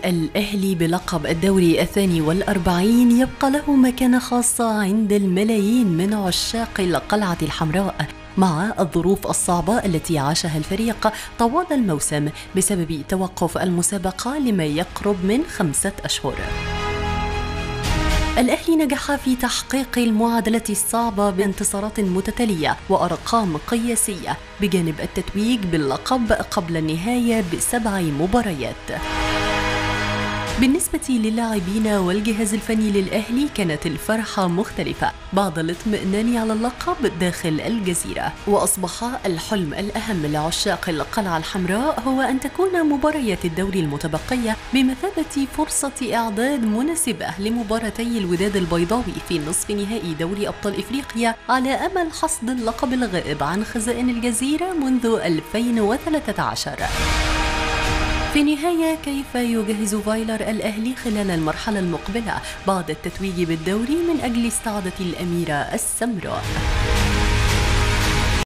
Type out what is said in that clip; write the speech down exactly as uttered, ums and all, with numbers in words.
الأهلي بلقب الدوري الثاني والأربعين يبقى له مكانة خاصة عند الملايين من عشاق القلعة الحمراء، مع الظروف الصعبة التي عاشها الفريق طوال الموسم بسبب توقف المسابقة لما يقرب من خمسة أشهر. الأهلي نجح في تحقيق المعادلة الصعبة بانتصارات متتالية وأرقام قياسية بجانب التتويج باللقب قبل النهاية بسبع مباريات. بالنسبة للاعبين والجهاز الفني للأهلي كانت الفرحة مختلفة بعد الاطمئنان على اللقب داخل الجزيرة، وأصبح الحلم الأهم لعشاق القلعة الحمراء هو أن تكون مباريات الدوري المتبقية بمثابة فرصة إعداد مناسبة لمباراتي الوداد البيضاوي في نصف نهائي دوري أبطال إفريقيا على أمل حصد اللقب الغائب عن خزائن الجزيرة منذ ألفين وثلاثة عشر. في النهاية، كيف يجهز فايلر الأهلي خلال المرحلة المقبلة بعد التتويج بالدوري من أجل استعادة الأميرة السمراء؟